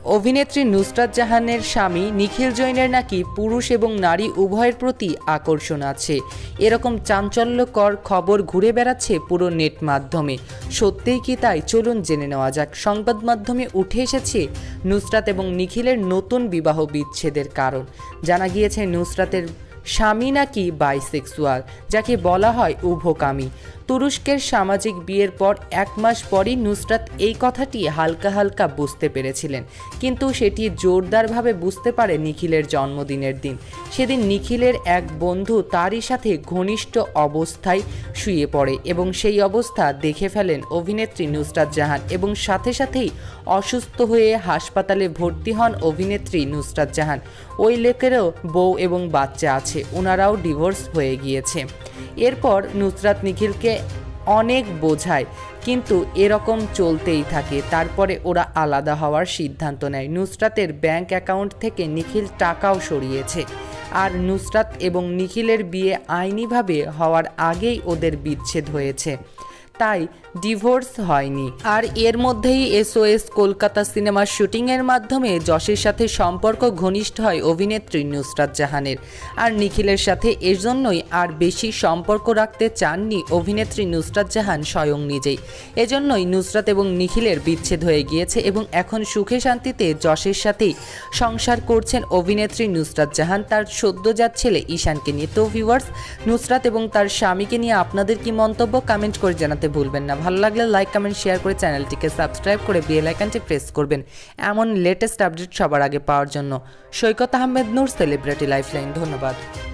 অভিনেত্রী নুসরাত জাহানের স্বামী নিখিল জৈনের নাকি পুরুষ এবং নারী উভয়ের প্রতি আকর্ষণ আছে। এরকম চাঞ্চল্যকর খবর ঘুরে বেড়াচ্ছে পুরো নেট মাধ্যমে। সত্যিই কি তাই? চলুন জেনে নেওয়া যাক। সংবাদ মাধ্যমে উঠে এসেছে নুসরাত এবং নিখিলের নতুন বিবাহ বিচ্ছেদের কারণ। জানা গিয়েছে নুসরাতের স্বামী নাকি বাইসেক্সুয়াল, যাকে বলা হয় উভকামী। তুরস্কের সামাজিক বিয়ের পর 1 মাস পরই নুসরাত এই কথাটি হালকা হালকা বুঝতে পেরেছিলেন, কিন্তু সেটি জোরদারভাবে বুঝতে পারে নিখিলের জন্মদিনের দিন। সেদিন নিখিলের এক বন্ধু তারই সাথে ঘনিষ্ঠ অবস্থায় শুয়ে পড়ে এবং সেই অবস্থা দেখে ফেলেন অভিনেত্রী নুসরাত জাহান এবং সাথে সাথেই অসুস্থ হয়ে হাসপাতালে ভর্তি হন অভিনেত্রী নুসরাত জাহান। ওই লোকেরও বউ এবং বাচ্চা আছে, ওনারাও ডিভোর্স হয়ে গিয়েছে। এরপর নুসরাত নিখিলকে অনেক বোঝায়, কিন্তু এরকম চলতেই থাকে। তারপরে ওরা আলাদা হওয়ার সিদ্ধান্ত নেয়। নুসরাতের ব্যাংক অ্যাকাউন্ট থেকে নিখিল টাকাও সরিয়েছে। আর নুসরাত এবং নিখিলের বিয়ে আইনিভাবে হওয়ার আগেই ওদের বিচ্ছেদ হয়েছে, তাই ডিভোর্স হয়নি। আর এর মধ্যেই SOS কলকাতা সিনেমার শুটিংয়ের মাধ্যমে যশের সাথে সম্পর্ক ঘনিষ্ঠ হয় অভিনেত্রী নুসরাত জাহানের। আর নিখিলের সাথে এজন্যই আর বেশি সম্পর্ক রাখতে চাননি অভিনেত্রী নুসরাত জাহান স্বয়ং নিজেই। এজন্যই নুসরাত এবং নিখিলের বিচ্ছেদ হয়ে গিয়েছে এবং এখন সুখে শান্তিতে যশের সাথেই সংসার করছেন অভিনেত্রী নুসরাত জাহান তার সদ্যজাত ছেলে ঈশানকে নিয়ে। তো ভিউয়ার্স, নুসরাত এবং তার স্বামীকে নিয়ে আপনাদের কি মন্তব্য কমেন্ট করে জানাতে ভুলবেন না। ভালো লাগলে লাইক, কমেন্ট, শেয়ার করে চ্যানেলটিকে সাবস্ক্রাইব করে বেল আইকনটি প্রেস করবেন এমন লেটেস্ট আপডেট সবার আগে পাওয়ার জন্য। Saikat Ahmed Noor, celebrity lifeline. ধন্যবাদ।